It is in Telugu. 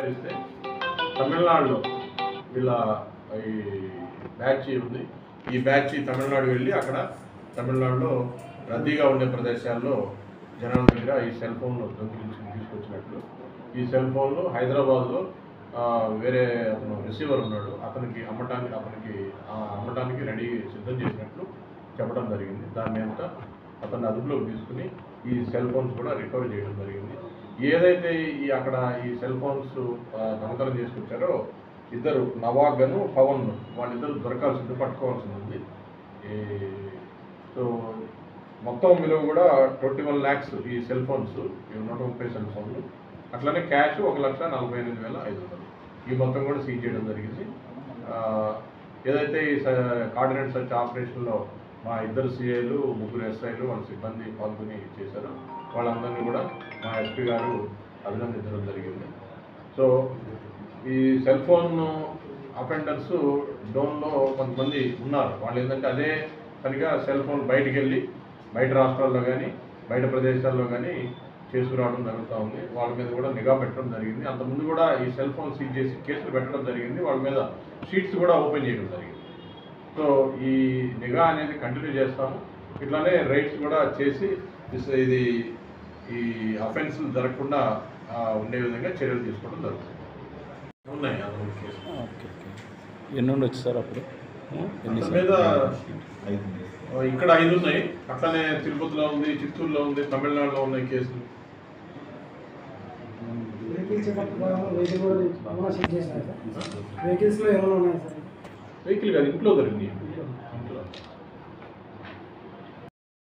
విచారిస్తే తమిళనాడులో వీళ్ళ ఈ బ్యాచ్ ఉంది. ఈ బ్యాచ్ తమిళనాడు వెళ్ళి అక్కడ తమిళనాడులో రద్దీగా ఉండే ప్రదేశాల్లో జనాల దగ్గర ఈ సెల్ ఫోన్లు తీసుకొచ్చినట్లు. ఈ సెల్ ఫోన్లు హైదరాబాద్లో వేరే అతను రిసీవర్ ఉన్నాడు, అతనికి అమ్మటానికి రెడీ సిద్ధం చేసినట్లు చెప్పడం జరిగింది. దాని మీద అతన్ని అదుపులోకి తీసుకుని ఈ సెల్ ఫోన్స్ కూడా రికవర్ చేయడం జరిగింది. ఏదైతే అక్కడ ఈ సెల్ ఫోన్స్ దొంగతనం చేసుకొచ్చారో ఇద్దరు నవాగను పవన్ వాళ్ళిద్దరు దొరకాల్సింది, పట్టుకోవాల్సి ఉంది. సో మొత్తం విలువ కూడా 21 lakhs ఈ సెల్ ఫోన్స్, 130 సెల్ ఫోన్లు, అట్లనే క్యాష్ 1,48,500 ఈ మొత్తం కూడా సీజ్ చేయడం జరిగింది. ఏదైతే ఈ కోఆర్డినేట్ సర్చ్ ఆపరేషన్లో మా ఇద్దరు సిఐలు, 3 ఎస్ఐలు వాళ్ళ సిబ్బంది పాల్గొని చేశారు. వాళ్ళందరినీ కూడా మా ఎస్పీ గారు అభినందించడం జరిగింది. సో ఈ సెల్ ఫోన్ అఫెండర్స్ డోన్లో కొంతమంది ఉన్నారు. వాళ్ళు ఏంటంటే అదే పనిగా సెల్ ఫోన్ బయటికి వెళ్ళి బయట రాష్ట్రాల్లో కానీ బయట ప్రదేశాల్లో కానీ చేసుకురావడం జరుగుతూ ఉంది. వాళ్ళ మీద కూడా నిఘా పెట్టడం జరిగింది. అంతకుముందు కూడా ఈ సెల్ ఫోన్ సీజ్ చేసి కేసులు పెట్టడం జరిగింది. వాళ్ళ మీద షీట్స్ కూడా ఓపెన్ చేయడం జరిగింది. సో ఈ నిఘా అనేది కంటిన్యూ చేస్తాము. ఇట్లానే రైడ్స్ కూడా చేసి ఇది ఈ అఫెన్స్లు జరగకుండా ఉండే విధంగా చర్యలు తీసుకోవడం జరుగుతుంది. ఉన్నాయి అందులో కేసులు. ఎన్ని ఉండొచ్చు సార్ అప్పుడు? మీద ఇక్కడ 5 ఉన్నాయి, అట్లనే తిరుపతిలో ఉంది, చిత్తూరులో ఉంది, తమిళనాడులో ఉన్నాయి కేసులు. వెహికల్ కాదు, ఇంట్లో జరిగింది.